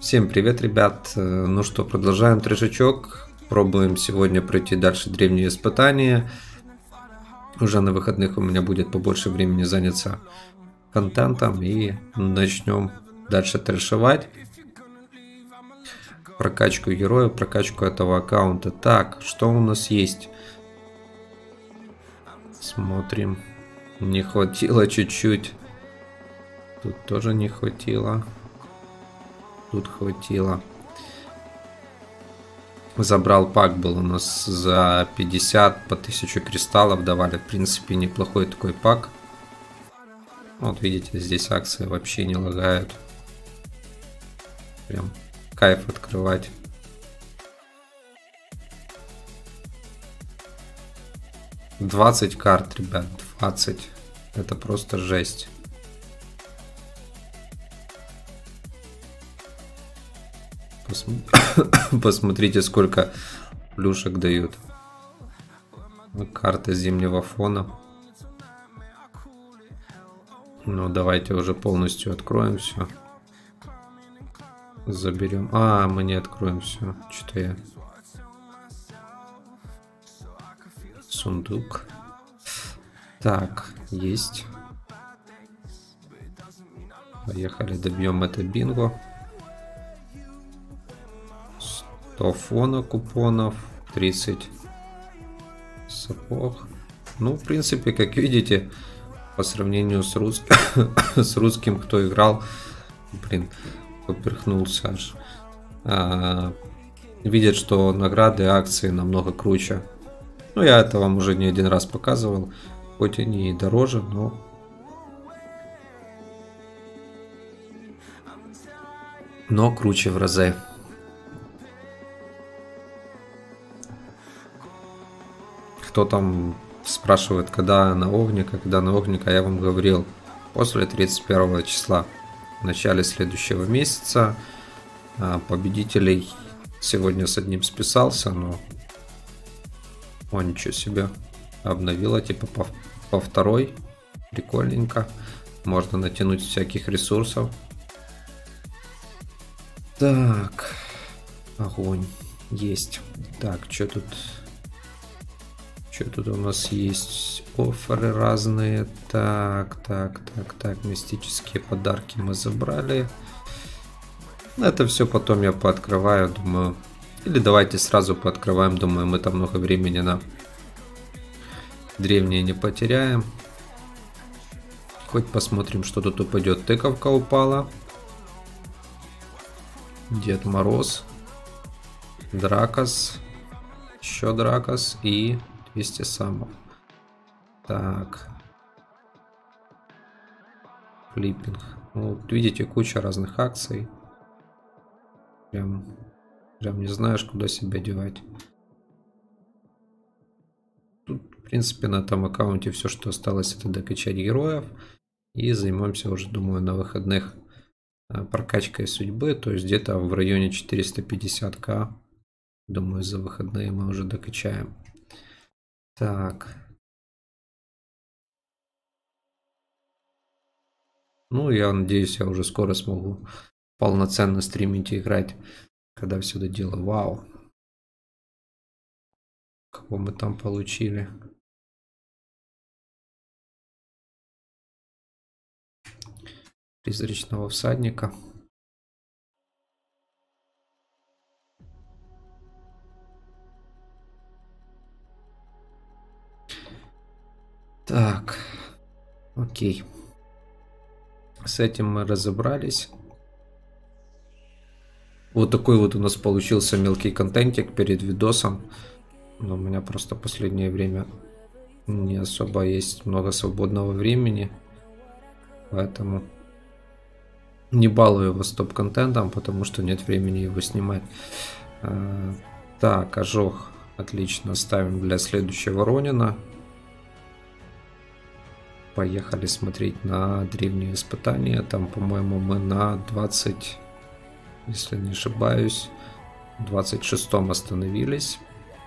Всем привет, ребят! Ну что, продолжаем трешачок. Пробуем сегодня пройти дальше древние испытания. Уже на выходных у меня будет побольше времени заняться контентом. И начнем дальше трешевать. Прокачку героя, прокачку этого аккаунта. Так, что у нас есть? Смотрим. Не хватило чуть-чуть. Тут тоже не хватило. Тут хватило. Забрал пак, был у нас за 50 по 1000 кристаллов давали. В принципе, неплохой такой пак. Вот видите, здесь акции вообще не лагают. Прям кайф открывать. $20 карт, ребят, 20. Это просто жесть. Посмотрите, сколько плюшек дают. Карта зимнего фона. Ну, давайте уже полностью откроем все. Заберем. А, мы не откроем все. Что-то я... Сундук. Так, есть. Поехали, добьем это бинго. 100 фона купонов, 30 сапог. Ну, в принципе, как видите, по сравнению с русским, кто играл, блин, поперхнулся аж. Видят, что награды, акции намного круче. Ну, я это вам уже не один раз показывал. Хоть они и дороже, но круче в разы. Кто там спрашивает, когда на огника, я вам говорил, после 31 числа, в начале следующего месяца. Победителей сегодня с одним списался, но он ничего себе, обновила типа по второй, прикольненько, можно натянуть всяких ресурсов. Так, огонь есть. Так, что тут? Что тут у нас есть? Офферы разные. Так. Мистические подарки мы забрали. Это все потом я пооткрываю, думаю. Или давайте сразу пооткрываем, думаю, мы там много времени на древние не потеряем. Хоть посмотрим, что тут упадет. Тыковка упала. Дед Мороз. Дракос. Еще Дракос и 200 самов. Так. Флиппинг. Ну, видите, куча разных акций. Прям не знаешь, куда себя девать. Тут, в принципе, на этом аккаунте все, что осталось, это докачать героев. И займемся уже, думаю, на выходных прокачкой судьбы. То есть где-то в районе 450к. Думаю, за выходные мы уже докачаем. Так. Ну, я надеюсь, я уже скоро смогу полноценно стримить и играть, когда все это дело. Вау. Кого мы там получили? Призрачного всадника. Так, окей. С этим мы разобрались. Вот такой вот у нас получился мелкий контентик перед видосом. Но у меня просто последнее время не особо есть много свободного времени. Поэтому не балую его стоп-контентом, потому что нет времени его снимать. Так, ожог. Отлично, ставим для следующего Ронина. Поехали смотреть на древние испытания. Там, по-моему, мы на 20, если не ошибаюсь, 26-м остановились.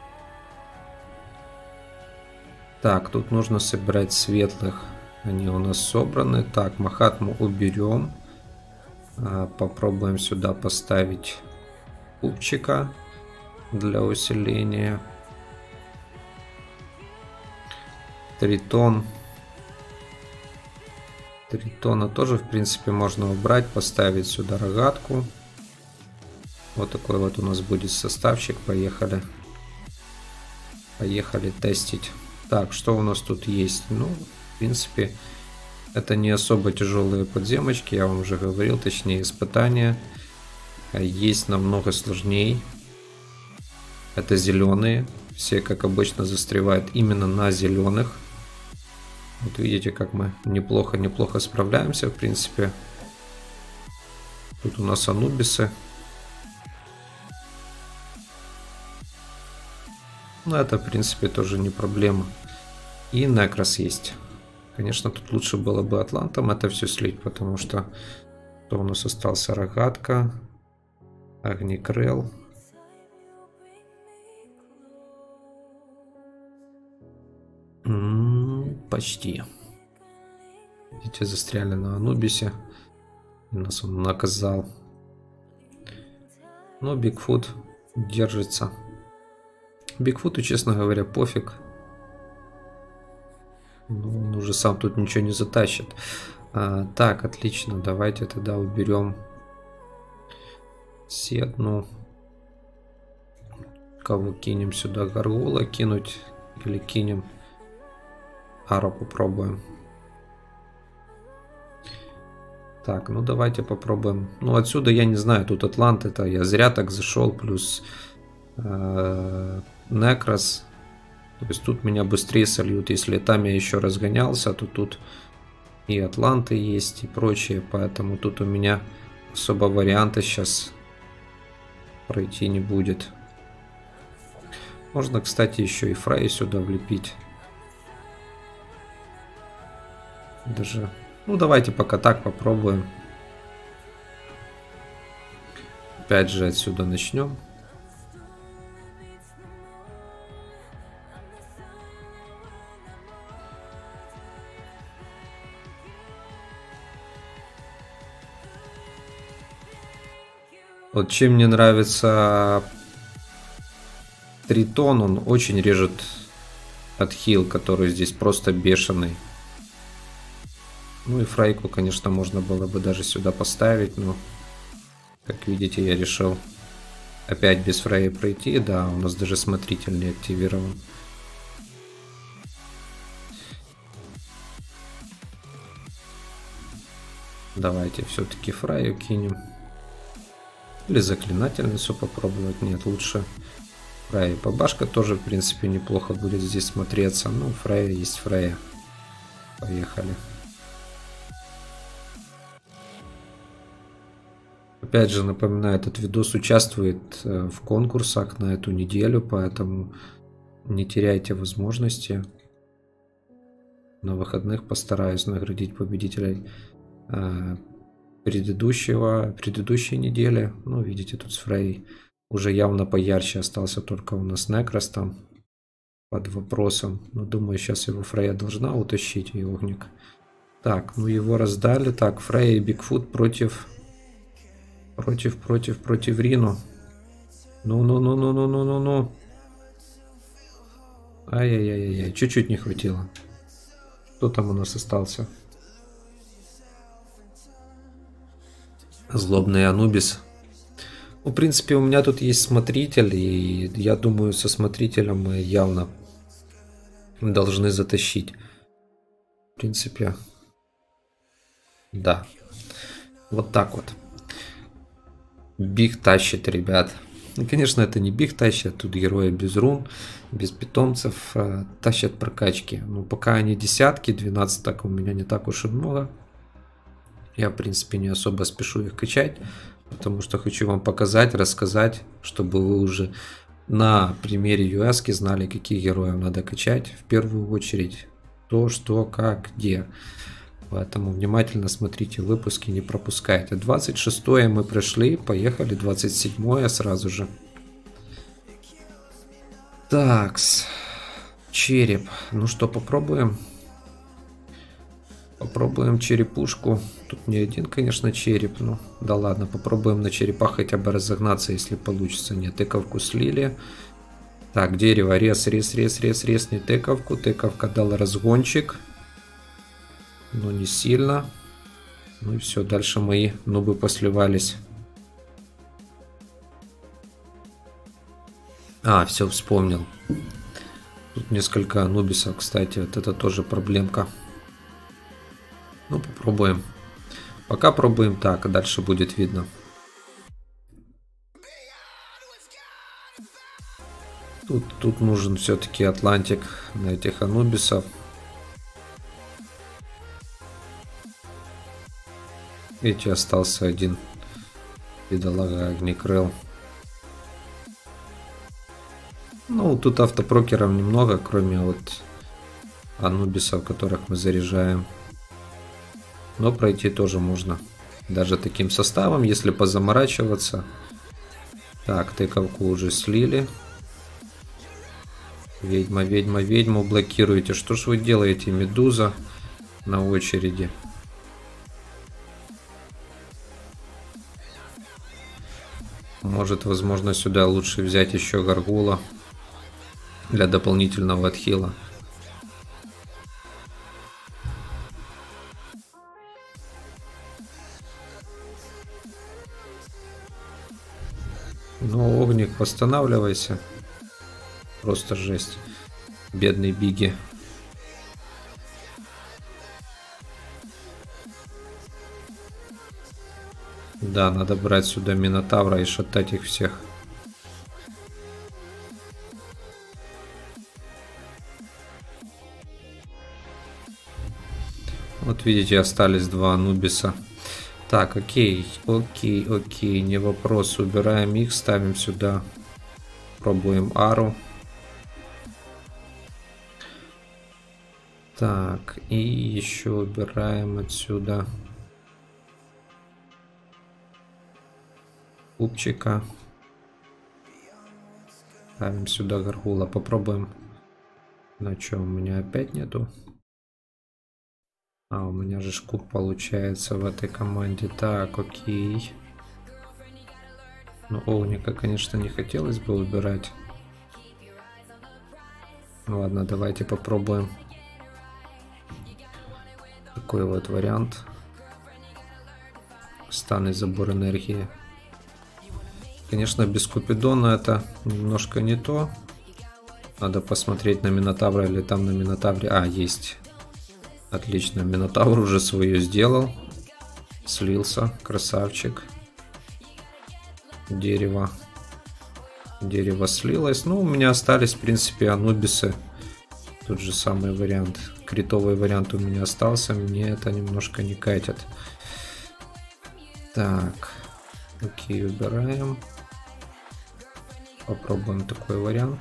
Так, тут нужно собирать светлых. Они у нас собраны. Так, Махатму уберем. Попробуем сюда поставить кубчика для усиления. Тритон. Тритона тоже, в принципе, можно убрать, поставить сюда рогатку. Вот такой вот у нас будет составчик. Поехали. Поехали тестить. Так, что у нас тут есть? Ну, в принципе, это не особо тяжелые подземочки, я вам уже говорил, точнее испытания. Есть намного сложнее. Это зеленые. Все, как обычно, застревают именно на зеленых. Вот видите, как мы неплохо справляемся, в принципе. Тут у нас анубисы. Но это, в принципе, тоже не проблема. И Некрос есть. Конечно, тут лучше было бы Атлантом это все слить, потому что у нас остался рогатка, Огнекрыл. Почти. Видите, застряли на Анубисе. Нас он наказал. Но Бигфут держится. Бигфуту, честно говоря, пофиг. Ну, он уже сам тут ничего не затащит. Так, отлично. Давайте тогда уберем Седну. Кого кинем сюда? Гаргула кинуть. Или кинем Ару, попробуем. Так, ну давайте попробуем. Ну, отсюда я не знаю. Тут Атлант, это я зря так зашел. Плюс Некрос. То есть тут меня быстрее сольют. Если там я еще разгонялся, то тут и Атланты есть, и прочее. Поэтому тут у меня особо варианта сейчас пройти не будет. Можно, кстати, еще и Фрей сюда влепить. Даже... Ну, давайте пока так попробуем. Опять же отсюда начнем. Вот чем мне нравится Тритон, он очень режет отхил, который здесь просто бешеный. Ну и Фрейку, конечно, можно было бы даже сюда поставить, но, как видите, я решил опять без Фрея пройти. Да, у нас даже смотритель не активирован. Давайте все-таки Фрею кинем. Или заклинательницу попробовать. Нет, лучше Фрея. Бабашка тоже, в принципе, неплохо будет здесь смотреться. Ну, Фрея есть Фрея. Поехали. Опять же, напоминаю, этот видос участвует в конкурсах на эту неделю, поэтому не теряйте возможности. На выходных постараюсь наградить победителей предыдущей недели. Ну, видите, тут с Фрей уже явно поярче остался, только у нас Некрос там под вопросом. Но думаю, сейчас его Фрея должна утащить, и Огник. Так, ну его раздали. Так, Фрея и Бигфут против Рину. Ну. Ай-яй-яй-яй, чуть-чуть не хватило. Кто там у нас остался? Злобный Анубис. Ну, в принципе, у меня тут есть смотритель, и я думаю, со смотрителем мы явно должны затащить. В принципе, да. Вот так вот. Биг тащит, ребят. И, конечно, это не Биг тащит, тут герои без рун, без питомцев тащат прокачки. Но пока они десятки, 12 так у меня не так уж и много. Я, в принципе, не особо спешу их качать, потому что хочу вам показать, рассказать, чтобы вы уже на примере US знали, каких героев надо качать. В первую очередь, то, что, как, где. Поэтому внимательно смотрите выпуски, не пропускайте. 26-е мы прошли, поехали. 27-е сразу же. Такс. Череп. Ну что, попробуем. Попробуем черепушку. Тут не один, конечно, череп. Ну, да ладно, попробуем на черепах хотя бы разогнаться, если получится. Нет, тыковку слили. Так, дерево, рез, не тыковку. Тыковка дала разгончик. Но не сильно. Ну и все, дальше мои нубы посливались. А, все, вспомнил. Тут несколько анубисов, кстати. Вот это тоже проблемка. Ну, попробуем. Пока пробуем так, а дальше будет видно. Тут нужен все-таки Атлантик на этих анубисов. Видите, остался один бедолага Огнекрыл. Ну, тут автопрокеров немного, кроме вот анубисов, которых мы заряжаем. Но пройти тоже можно. Даже таким составом, если позаморачиваться. Так, тыковку уже слили. Ведьма, ведьма, ведьму блокируете. Что ж вы делаете, Медуза на очереди? Может, возможно, сюда лучше взять еще Гаргула для дополнительного отхила. Ну, Огник, восстанавливайся. Просто жесть. Бедный Биги. Да, надо брать сюда Минотавра и шатать их всех. Вот видите, остались два Анубиса. Так, окей, не вопрос. Убираем их, ставим сюда. Пробуем Ару. Так, и еще убираем отсюда Купчика. Ставим сюда Гаргула. Попробуем. На что, у меня опять нету? А, у меня же куб получается в этой команде. Так, окей. Ну, Огника, конечно, не хотелось бы убирать. Ну, ладно, давайте попробуем. Такой вот вариант. Стан и забор энергии. Конечно, без Купидона это немножко не то. Надо посмотреть на Минотавра или там на Минотавре. А, есть. Отлично, Минотавр уже свое сделал. Слился, красавчик. Дерево. Дерево слилось. Ну, у меня остались, в принципе, анубисы. Тот же самый вариант. Критовый вариант у меня остался. Мне это немножко не катит. Так. Окей, убираем. Попробуем такой вариант.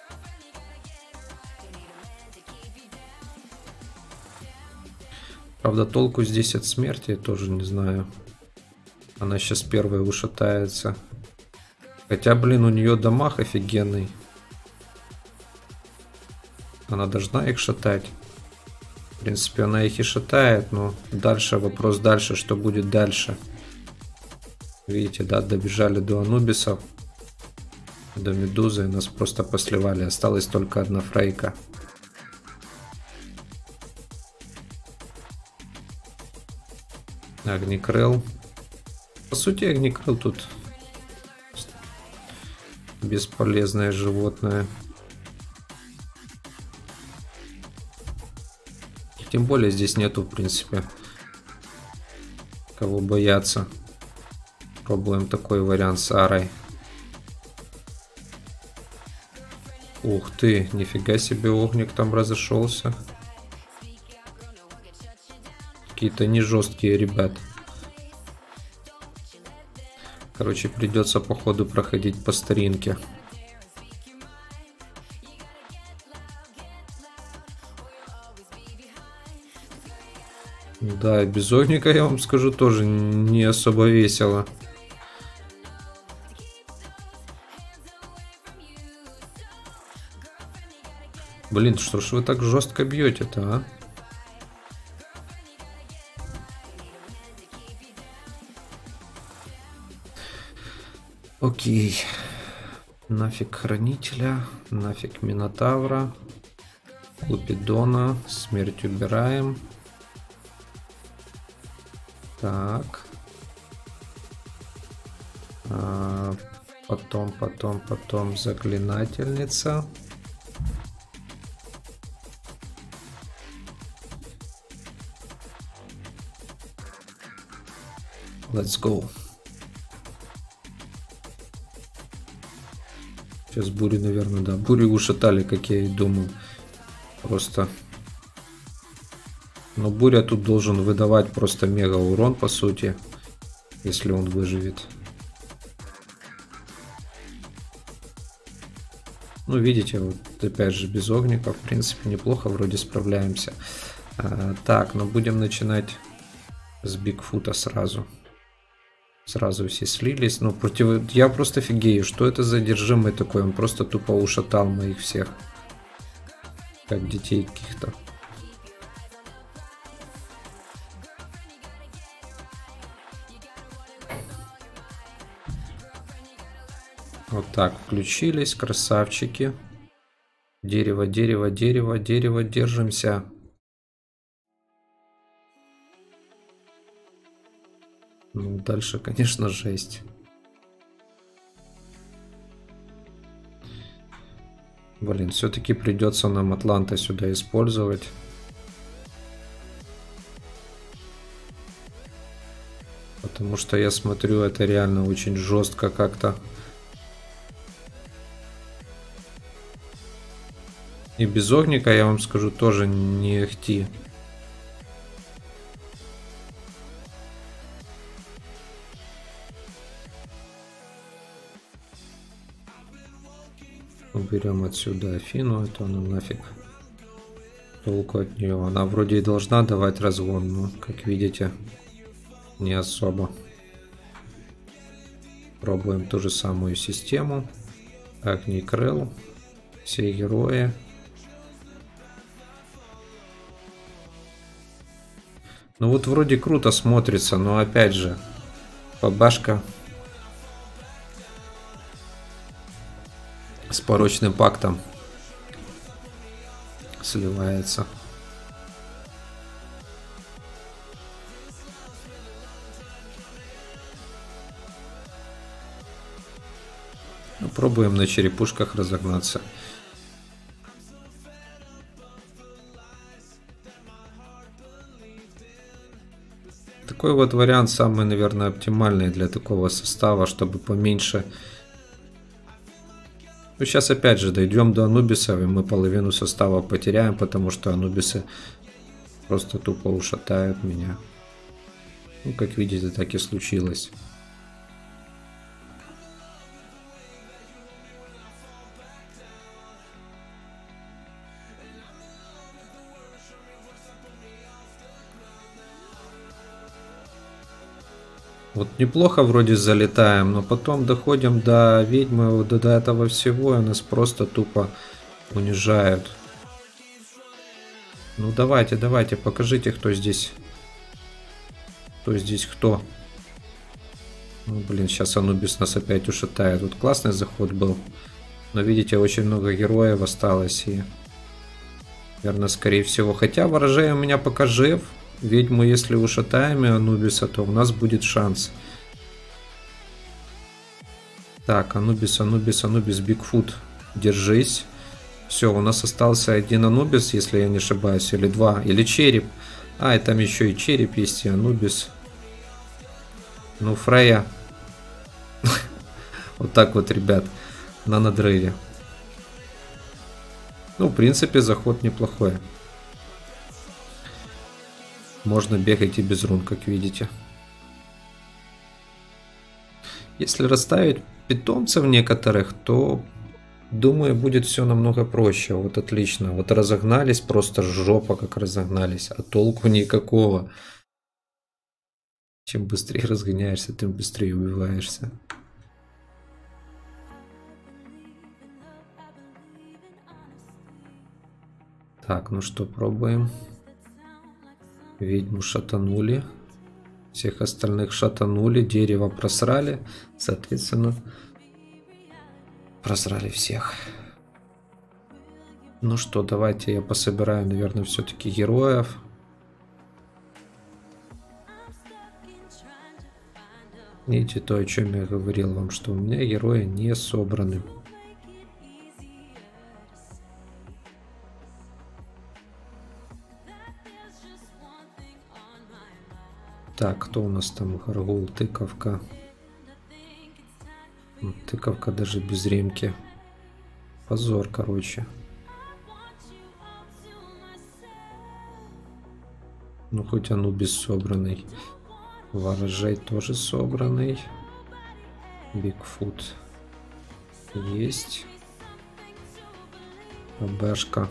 Правда, толку здесь от смерти я тоже не знаю. Она сейчас первая ушатается. Хотя, блин, у нее дамаг офигенный. Она должна их шатать. В принципе, она их и шатает, но дальше вопрос дальше, что будет дальше. Видите, да, добежали до анубисов, до медузы, и нас просто посливали. Осталась только одна фрейка. Огнекрыл. По сути, Огнекрыл тут бесполезное животное. Тем более здесь нету, в принципе, кого бояться. Пробуем такой вариант с Арой. Ух ты, нифига себе, Огник там разошелся. Какие-то не жесткие ребят. Короче, придется по ходу проходить по старинке. Да, без Огника, я вам скажу, тоже не особо весело. Блин, что ж вы так жестко бьете-то, а? Окей. Нафиг хранителя, нафиг Минотавра, Купидона, смерть убираем. Так. Потом заклинательница. Let's go. Сейчас бури, наверное, да. Бури ушатали, как я и думал. Просто. Но буря тут должен выдавать просто мега урон, по сути. Если он выживет. Ну, видите, вот опять же без огника, в принципе, неплохо вроде справляемся. Так, но будем начинать с Бигфута сразу. Сразу все слились. Ну, я просто офигею, что это за одержимый такой. Он просто тупо ушатал моих всех. Как детей каких-то. Вот так, включились, красавчики. Дерево, дерево, дерево, дерево, держимся. Ну, дальше, конечно, жесть. Блин, все-таки придется нам Атланта сюда использовать. Потому что я смотрю, это реально очень жестко как-то. И без огника, я вам скажу, тоже не ахти. Уберем отсюда Афину, это она нафиг. Толку от нее. Она вроде и должна давать разгон, но, как видите, не особо. Пробуем ту же самую систему. Агни Крелл. Все герои. Ну вот вроде круто смотрится, но опять же, бабашка с порочным пактом сливается. Ну, пробуем на черепушках разогнаться. Такой вот вариант самый, наверное, оптимальный для такого состава, чтобы поменьше. Ну, сейчас опять же дойдем до Анубисов, и мы половину состава потеряем, потому что Анубисы просто тупо ушатают меня. Ну, как видите, так и случилось. Вот неплохо вроде залетаем, но потом доходим до ведьмы, до этого всего, и нас просто тупо унижают. Ну давайте, давайте, покажите, кто здесь. Кто здесь кто. Ну, блин, сейчас Анубис нас опять ушатает. Вот классный заход был. Но видите, очень много героев осталось. И, наверное, скорее всего. Хотя ворожей у меня пока жив. Ведьму, если ушатаем и Анубиса, то у нас будет шанс. Так, Анубис, Анубис, Анубис, Бигфут. Держись. Все, у нас остался один Анубис, если я не ошибаюсь. Или два, или череп. А, и там еще и череп есть, и Анубис. Ну, Фрея. Вот так вот, ребят. На надрыве. Ну, в принципе, заход неплохой. Можно бегать и без рун, как видите. Если расставить питомцев некоторых, то, думаю, будет все намного проще. Вот отлично. Вот разогнались, просто жопа как разогнались. А толку никакого. Чем быстрее разгоняешься, тем быстрее убиваешься. Так, ну что, пробуем. Ведьму шатанули. Всех остальных шатанули, дерево просрали. Соответственно, просрали всех. Ну что, давайте я пособираю, наверное, все-таки героев. Видите, то, о чем я говорил вам, что у меня герои не собраны. Так, кто у нас там? Гаргул, тыковка. Тыковка даже без ремки. Позор, короче. Ну, хоть Анубис собранный. Ворожей тоже собранный. Бигфут есть. АБшка.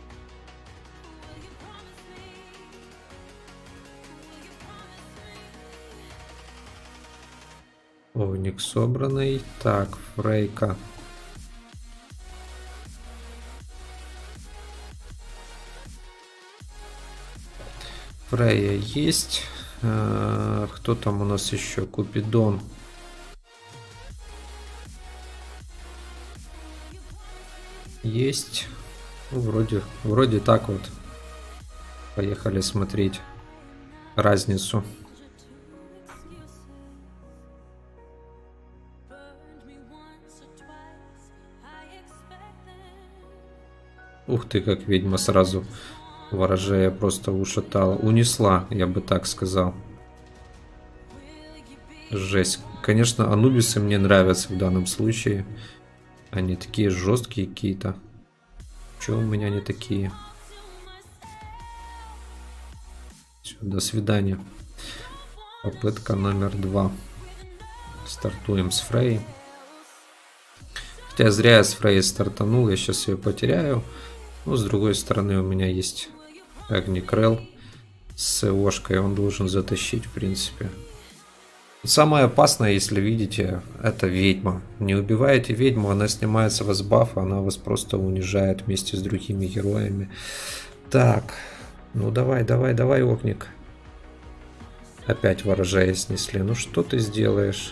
Овник собранный. Так, Фрейка. Фрейя есть. Кто там у нас еще? Купидон. Есть. Ну, вроде так вот. Поехали смотреть разницу. Ух ты, как ведьма сразу ворожея просто ушатала. Унесла, я бы так сказал. Жесть. Конечно, анубисы мне нравятся в данном случае. Они такие жесткие какие-то. Чего у меня не такие? Все, до свидания. Попытка номер 2. Стартуем с Фрей. Хотя зря я с Фрей стартанул, я сейчас ее потеряю. Но с другой стороны у меня есть Агникрел с Ошкой, он должен затащить в принципе. Самое опасное, если видите, это ведьма. Не убиваете ведьму, она снимается с вас бафа, она вас просто унижает вместе с другими героями. Так, ну давай, Огник. Опять ворожея снесли. Ну что ты сделаешь?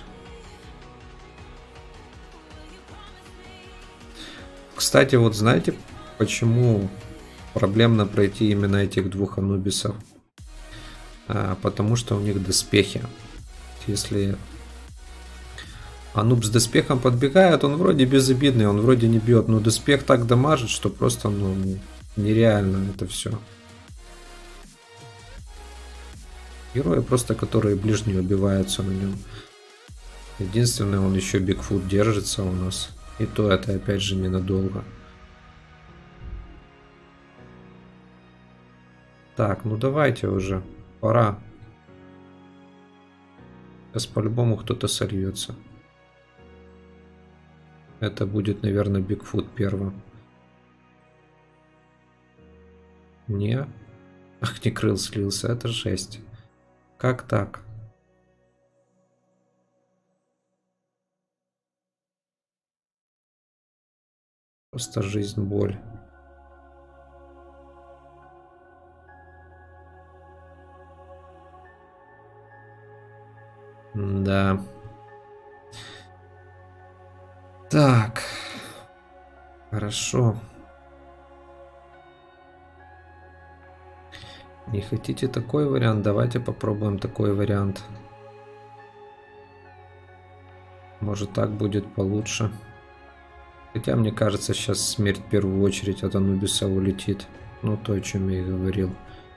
Кстати, вот знаете, почему проблемно пройти именно этих двух анубисов? Потому что у них доспехи. Если ануб с доспехом подбегает, он вроде безобидный, он вроде не бьет, но доспех так дамажит, что просто нереально это все. Герои просто, которые ближние убиваются на нем. Единственное, он еще Бигфут держится у нас. И то это опять же ненадолго. Так, ну давайте уже. Пора. Сейчас по-любому кто-то сольется. Это будет, наверное, Бигфут первым. Не. Ах, Некрыл слился. Это жесть. Как так? Просто жизнь, боль. Да. Так. Хорошо. Не хотите такой вариант? Давайте попробуем такой вариант. Может, так будет получше. Хотя, мне кажется, сейчас смерть в первую очередь от Анубиса улетит. Ну, то, о чем я и говорил.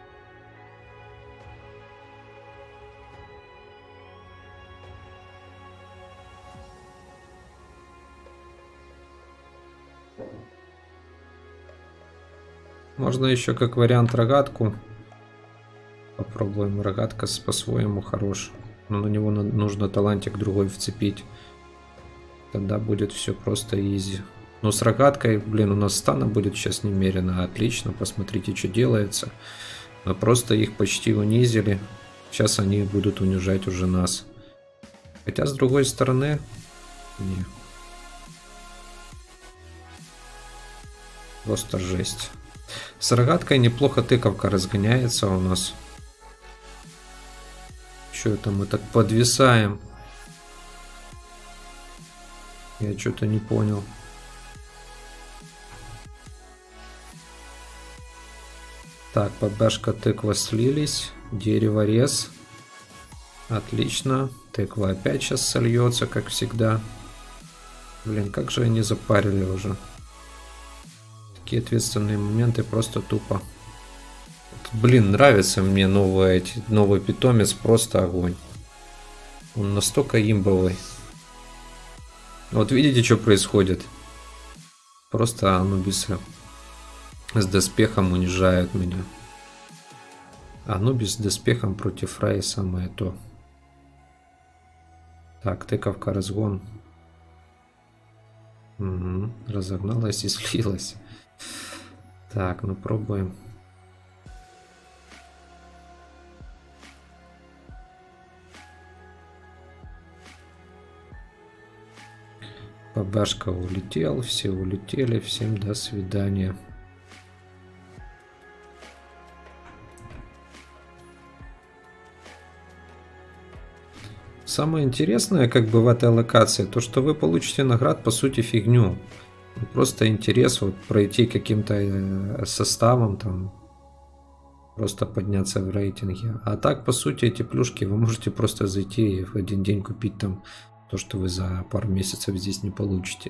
Можно еще как вариант рогатку. Попробуем. Рогатка по-своему хорош. Но на него нужно талантик другой вцепить. Тогда будет все просто изи. Но с рогаткой, блин, у нас стана будет сейчас немерено. Отлично, посмотрите, что делается. Мы просто их почти унизили. Сейчас они будут унижать уже нас. Хотя, с другой стороны... Не. Просто жесть. С рогаткой неплохо тыковка разгоняется у нас. Что это мы так подвисаем? Я что-то не понял. Так, ПБшка, тыква слились. Дереворез. Отлично. Тыква опять сейчас сольется, как всегда. Блин, как же они запарили уже. Такие ответственные моменты просто тупо. Блин, нравится мне новый питомец, просто огонь. Он настолько имбовый. Вот видите, что происходит? Просто Анубисы с доспехом унижают меня. Анубис с доспехом против Фраи самое то. Так, тыковка, разгон. Угу, разогналась и слилась. Так, ну пробуем. ПБшка улетел, все улетели, всем до свидания. Самое интересное, как бы в этой локации, то что вы получите наград по сути фигню. Просто интерес вот пройти каким-то составом там, просто подняться в рейтинге. А так по сути эти плюшки вы можете просто зайти и в один день купить там то, что вы за пару месяцев здесь не получите.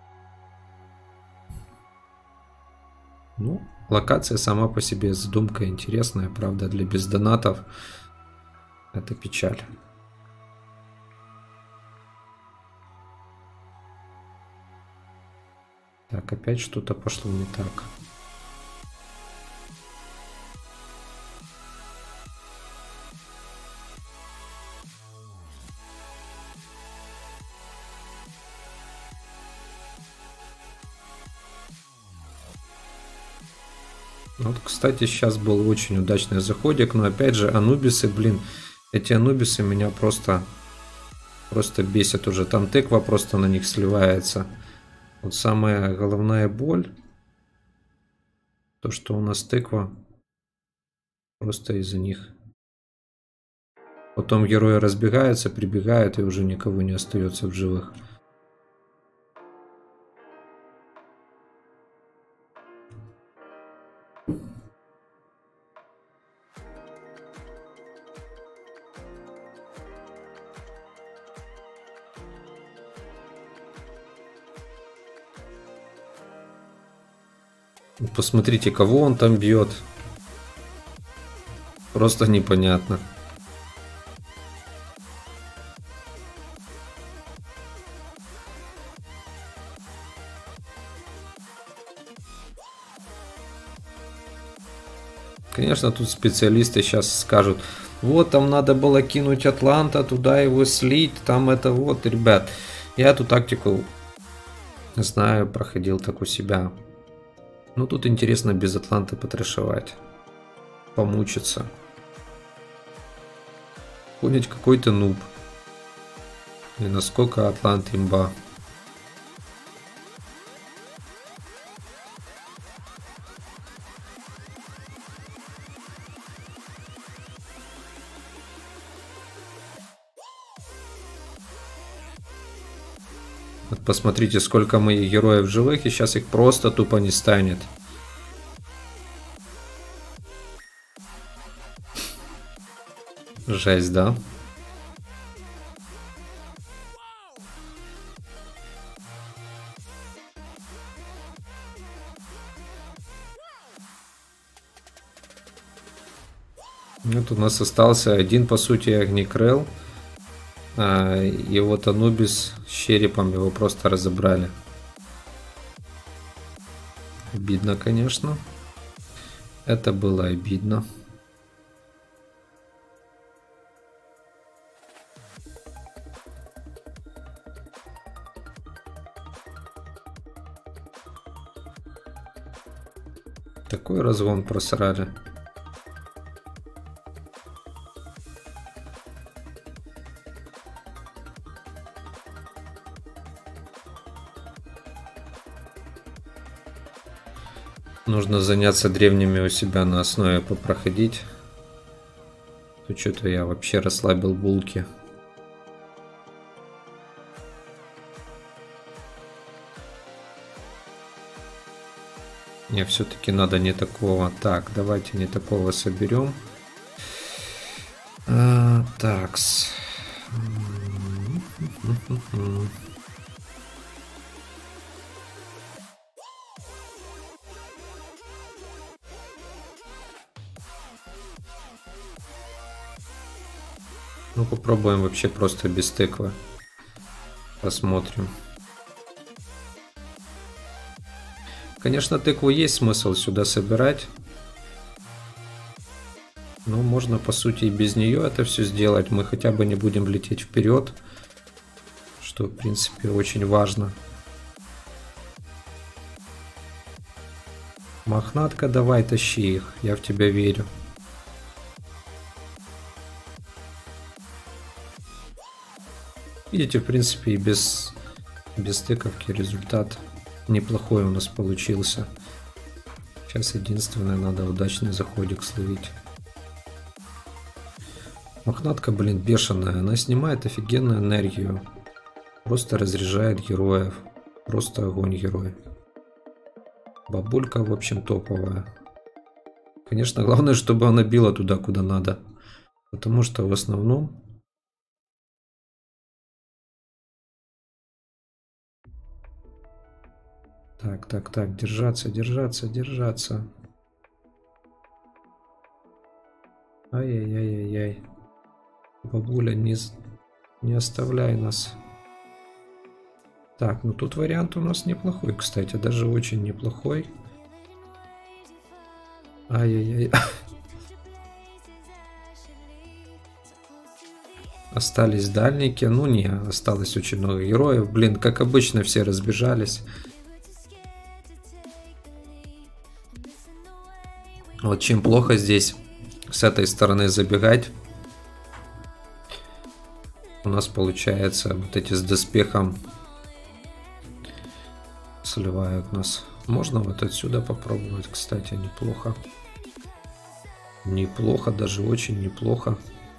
Ну, локация сама по себе задумка интересная, правда, для бездонатов это печаль. Так, опять что-то пошло не так. Вот, кстати, сейчас был очень удачный заходик, но опять же Анубисы, блин, эти Анубисы меня просто бесят уже. Там тыква просто на них сливается. Вот самая головная боль, то что у нас тыква просто из-за них. Потом герои разбегаются, прибегают и уже никого не остается в живых. Посмотрите, кого он там бьет. Просто непонятно. Конечно, тут специалисты сейчас скажут, вот там надо было кинуть Атланта, туда его слить, там это вот, ребят. Я эту тактику знаю, проходил так у себя. Ну тут интересно без Атланта потрешевать, помучиться. Понять, какой ты нуб. И насколько Атлант имба. Вот посмотрите, сколько моих героев живых, и сейчас их просто тупо не станет. Жесть, да? Вот у нас остался один, по сути, Огнекрыл. И вот Анубис с черепом его просто разобрали. Обидно, конечно. Это было обидно. Такой разгон просрали. Нужно заняться древними у себя на основе попроходить. то что-то я вообще расслабил булки. Мне все-таки надо не такого. Так, давайте не такого соберем. Такс. Ну, попробуем вообще просто без тыквы. Посмотрим. Конечно, тыкву есть смысл сюда собирать. Но можно, по сути, и без нее это все сделать. Мы хотя бы не будем лететь вперед. Что, в принципе, очень важно. Мохнатка, давай, тащи их. Я в тебя верю. Видите, в принципе, и без тыковки результат неплохой у нас получился. Сейчас единственное, надо удачный заходик словить. Мохнатка, блин, бешеная. Она снимает офигенную энергию. Просто разряжает героев. Просто огонь герой. Бабулька, в общем, топовая. Конечно, главное, чтобы она била туда, куда надо. Потому что в основном... Так, держаться. Ай-яй-яй-яй-яй. Бабуля, не оставляй нас. Так, ну тут вариант у нас неплохой, кстати, даже очень неплохой. Ай-яй-яй. Остались дальники. Ну не, осталось очень много героев. Блин, как обычно, все разбежались. Вот чем плохо здесь с этой стороны забегать. У нас получается вот эти с доспехом сливают нас. Можно вот отсюда попробовать, кстати, неплохо. Неплохо, даже очень неплохо.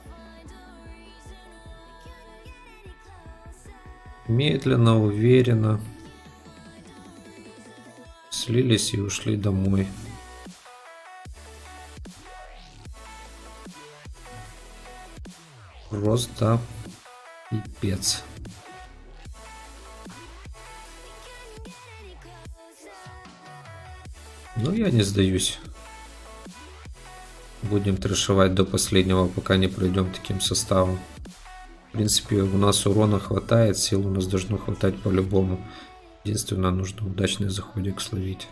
Медленно, уверенно. Слились и ушли домой. Просто пипец. Но я не сдаюсь. Будем трэшевать до последнего, пока не пройдем таким составом. В принципе, у нас урона хватает, сил у нас должно хватать по-любому. Единственное, нужно удачный заходик словить.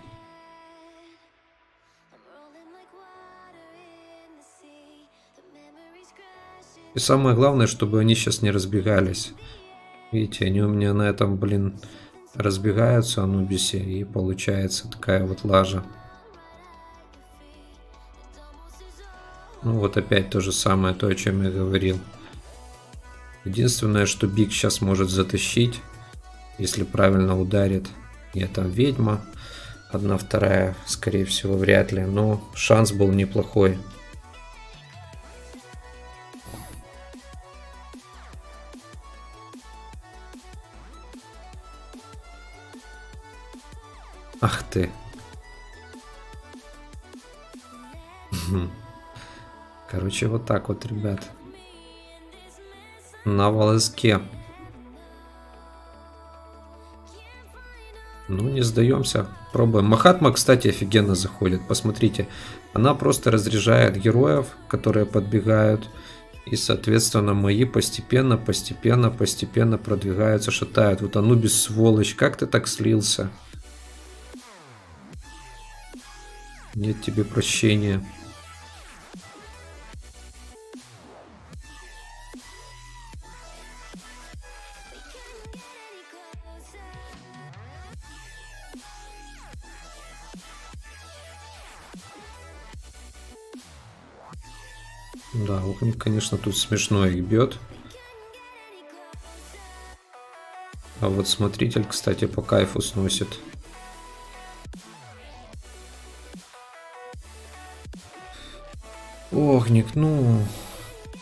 И самое главное, чтобы они сейчас не разбегались. Видите, они у меня на этом, блин, разбегаются, Анубисе, и получается такая вот лажа. Ну вот опять то же самое, то, о чем я говорил. Единственное, что Биг сейчас может затащить, если правильно ударит. И там ведьма. Одна, вторая, скорее всего, вряд ли. Но шанс был неплохой. Ах ты. Короче, вот так вот, ребят. На волоске. Ну, не сдаемся. Пробуем. Махатма, кстати, офигенно заходит. Посмотрите. Она просто разряжает героев, которые подбегают. И, соответственно, мои постепенно продвигаются, шатают. Вот Анубис, сволочь. Как ты так слился? Нет тебе прощения. Да, он, конечно, тут смешно их бьет. А вот смотритель, кстати, по кайфу сносит. Огник, ну...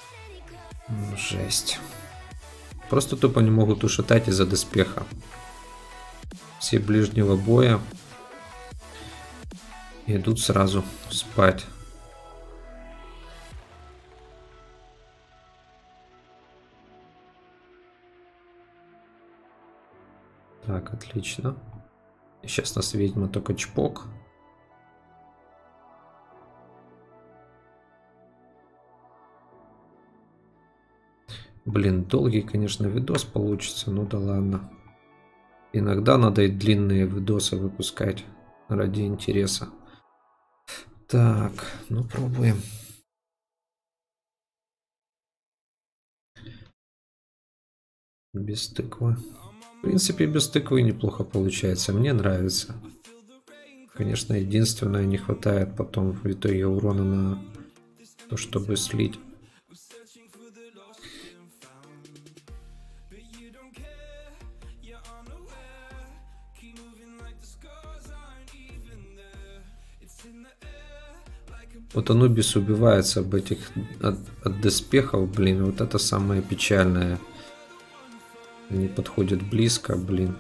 Жесть. Просто тупо не могут ушатать из-за доспеха. Все ближнего боя идут сразу спать. Так, отлично. Сейчас нас ведьма только чпок. Блин, долгий, конечно, видос получится, ну да ладно. Иногда надо и длинные видосы выпускать ради интереса. Так, ну пробуем. Без тыквы. В принципе, без тыквы неплохо получается. Мне нравится. Конечно, единственное, не хватает потом в итоге урона на то, чтобы слить. Вот Анубис убивается об этих от доспехов, блин, вот это самое печальное. Не подходит близко, блин.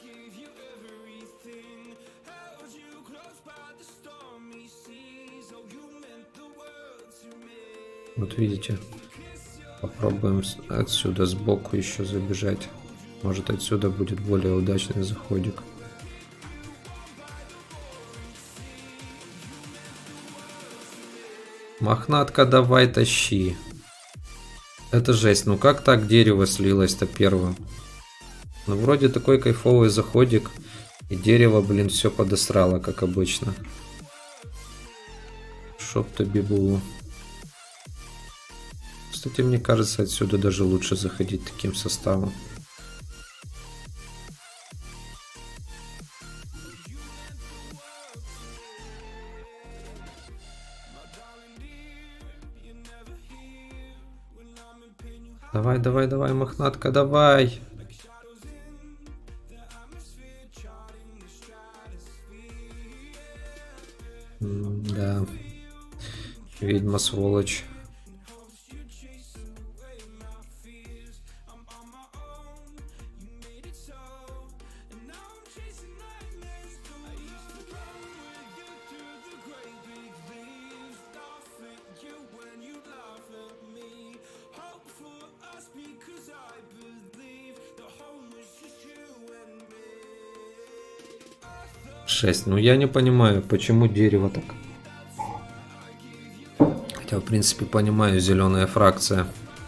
Вот видите, попробуем отсюда сбоку еще забежать. Может, отсюда будет более удачный заходик. Мохнатка, давай тащи. Это жесть. Ну как так дерево слилось-то первым? Ну вроде такой кайфовый заходик. И дерево, блин, все подосрало, как обычно. Шоп-то бибулу. Кстати, мне кажется, отсюда даже лучше заходить таким составом. Давай, давай, давай, мохнатка, давай. Да. Ведьма сволочь. Шесть. Ну я не понимаю, почему дерево так. Хотя, в принципе, понимаю, зеленая фракция.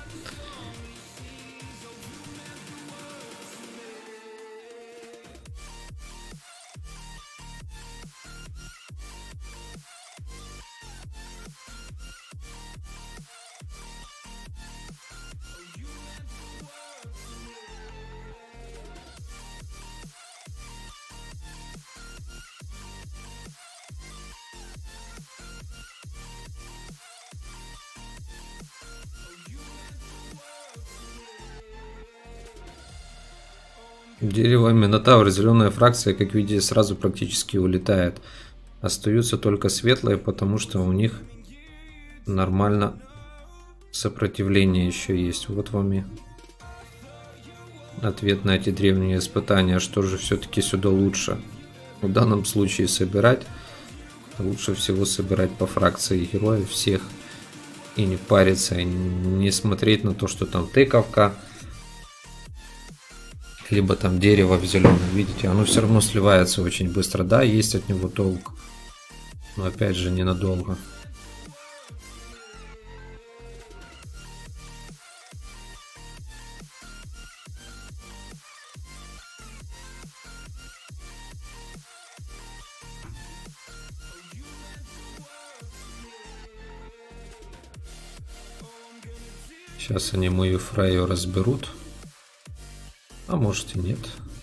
Дерево Минотавр, зеленая фракция, как видите, сразу практически улетает. Остаются только светлые, потому что у них нормально сопротивление еще есть. Вот вам и ответ на эти древние испытания. Что же все-таки сюда лучше? В данном случае собирать. Лучше всего собирать по фракции героев всех. И не париться, и не смотреть на то, что там тыковка. Либо там дерево в зеленом, видите, оно все равно сливается очень быстро. Да, есть от него толк, но опять же ненадолго. Сейчас они мою Фрейю разберут. А может и нет.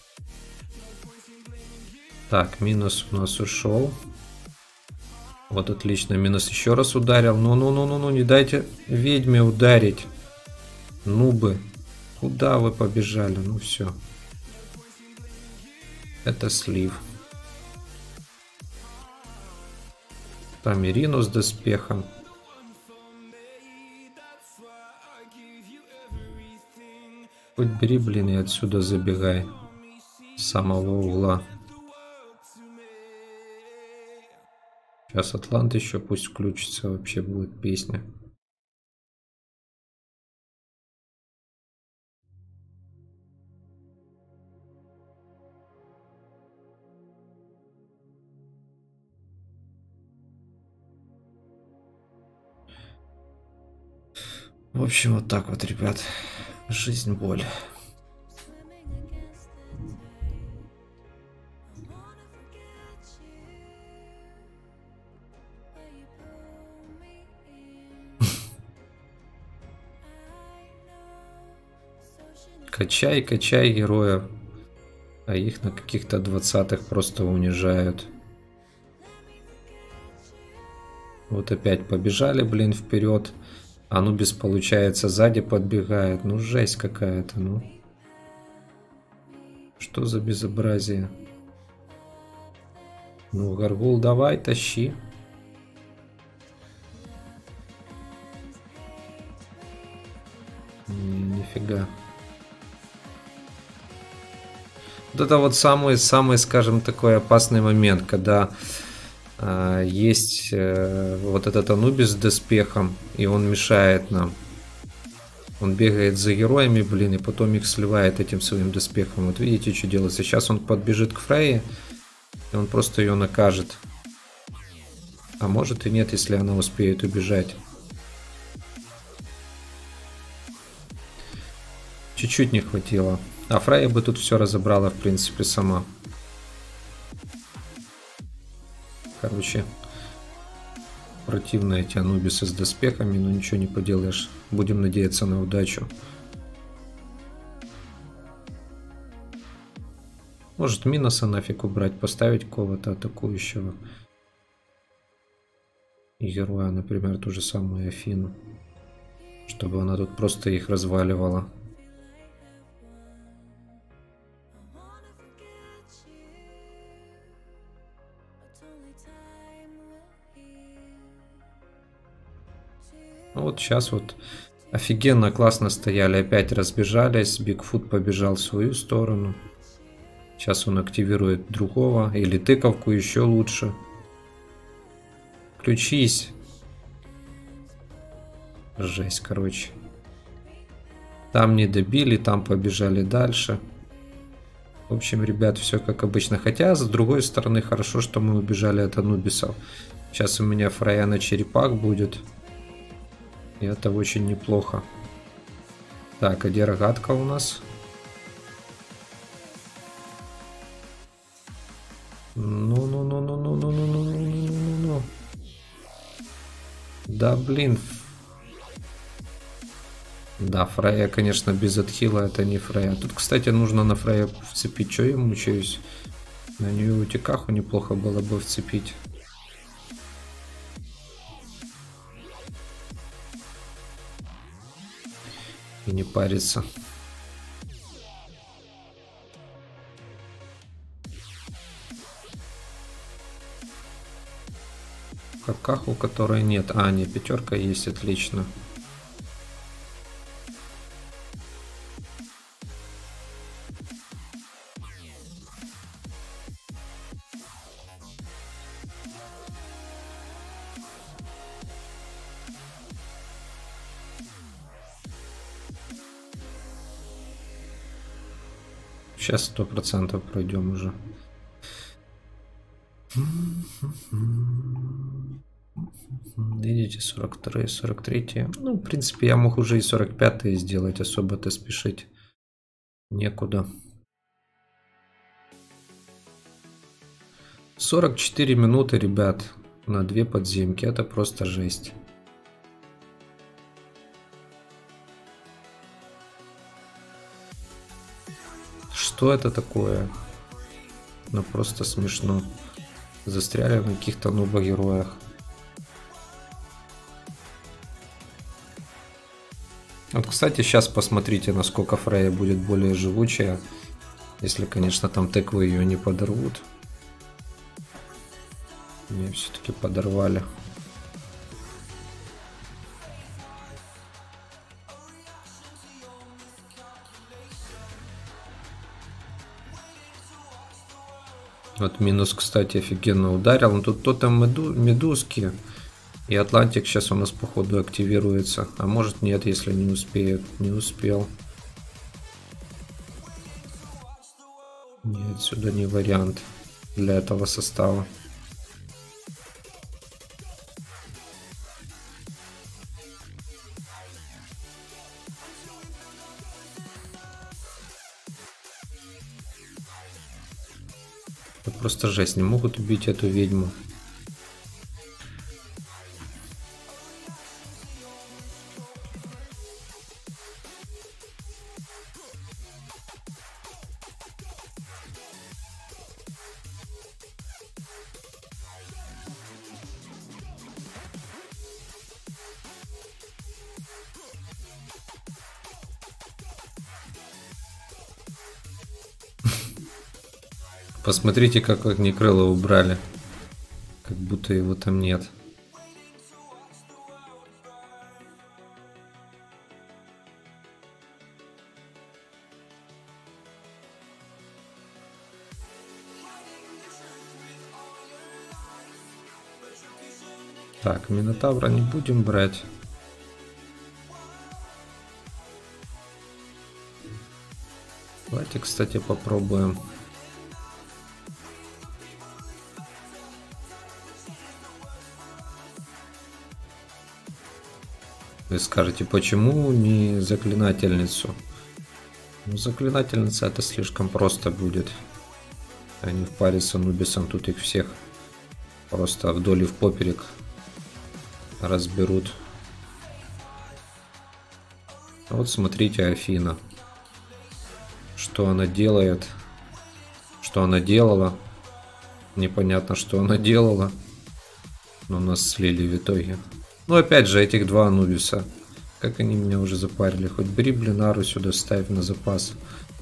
Так, минус у нас ушел. Вот отлично, минус еще раз ударил. Ну, не дайте ведьме ударить. Нубы. Куда вы побежали? Ну все. Это слив. Там Ирину с доспехом. хоть бери, блин, и отсюда забегай. С самого угла. Сейчас Атлант еще пусть включится, вообще будет песня. В общем, вот так вот, ребят. Жизнь, боль. Качай, качай героев. А их на каких-то 20-х просто унижают. Вот опять побежали, блин, вперед. Анубис, получается, сзади подбегает. Ну, жесть какая-то, ну. Что за безобразие? Ну, Гаргул, давай, тащи. Нифига. Вот это вот самый, скажем, такой опасный момент, когда есть вот этот Анубис с доспехом, и он мешает нам. Он бегает за героями, блин, и потом их сливает этим своим доспехом. Вот видите, что делается. Сейчас он подбежит к Фрейе, и он просто ее накажет. А может и нет, если она успеет убежать. Чуть-чуть не хватило. А Фрейя бы тут все разобрала, в принципе, сама. Короче, противно эти Анубисы с доспехами, но ничего не поделаешь. Будем надеяться на удачу. Может, Миноса нафиг убрать, поставить кого-то атакующего. И героя, например, ту же самую Афину. Чтобы она тут просто их разваливала. Вот сейчас вот офигенно классно стояли, опять разбежались, Бигфут побежал в свою сторону. Сейчас он активирует другого, или тыковку еще лучше. Включись. Жесть, короче. Там не добили, там побежали дальше. В общем, ребят, все как обычно. Хотя, с другой стороны, хорошо, что мы убежали от Анубисов. Сейчас у меня Фрейя на черепах будет. И это очень неплохо. Так, а где рогатка у нас? Ну. Да, блин. Да, Фрейя, конечно, без отхила это не Фрейя. Тут, кстати, нужно на Фрейя вцепить. Че я мучаюсь? На нее утекаху неплохо было бы вцепить. И не париться. Какаху, которой нет. А, не, пятерка есть, отлично. Сейчас 100% пройдем уже. Видите, 42, 43. Ну, в принципе, я мог уже и 45 сделать, особо-то спешить некуда. 44 минуты, ребят, на 2 подземки. Это просто жесть. Что это такое? Ну, просто смешно. Застряли на каких-то нубо-героях. Вот, кстати, сейчас посмотрите, насколько Фрейя будет более живучая. Если, конечно, там тыквы ее не подорвут. Не, все-таки подорвали. Вот минус, кстати, офигенно ударил. Но тут то-то медузки. И Атлантик сейчас у нас, походу, активируется. А может нет, если не успеет. Не успел. Нет, сюда не вариант для этого состава. Это просто жесть. Не могут убить эту ведьму. Посмотрите, как Огнекрыла убрали. Как будто его там нет. Так, Минотавра не будем брать. Давайте, кстати, попробуем. Вы скажете, почему не заклинательницу? Ну, заклинательница это слишком просто будет. Они в паре с Анубисом тут их всех просто вдоль и впоперек разберут. Вот смотрите, Афина. Что она делает? Что она делала? Непонятно, что она делала. Но нас слили в итоге. Ну, опять же, этих два Анубиса. Как они меня уже запарили. Хоть бери, блин, Ару сюда ставь на запас.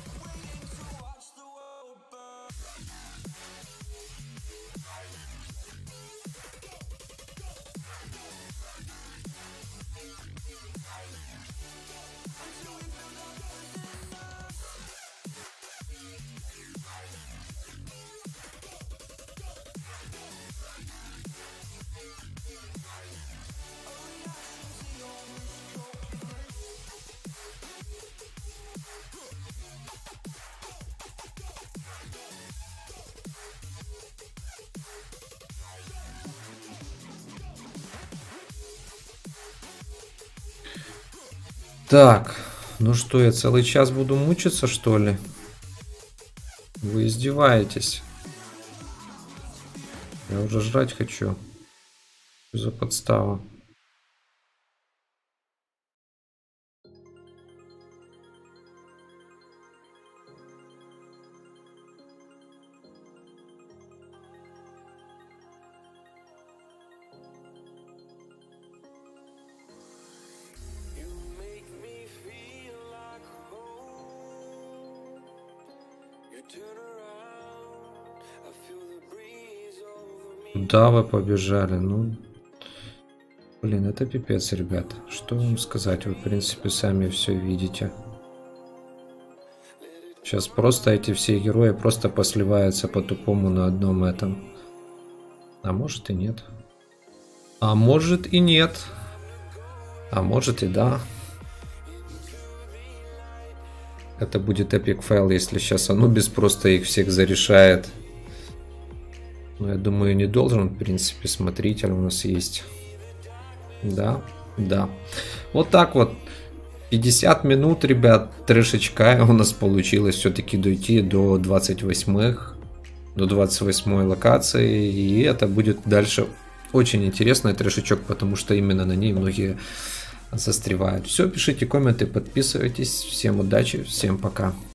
Так, ну что, я целый час буду мучиться, что ли? Вы издеваетесь. Я уже жрать хочу. Что за подстава? Да, вы побежали. Ну, блин, это пипец, ребят. Что вам сказать? Вы, в принципе, сами все видите. Сейчас просто эти все герои просто посливаются по-тупому на одном этом. А может и нет. А может и нет. А может и да. Это будет эпик файл, если сейчас Анубис просто их всех зарешает. Но я думаю, не должен, в принципе, смотритель у нас есть. Да, да. Вот так вот. 50 минут, ребят, трешечка у нас получилось все-таки дойти до 28-х. До 28-й локации. И это будет дальше очень интересный трешечок, потому что именно на ней многие застревают. Все, пишите комменты, подписывайтесь. Всем удачи, всем пока.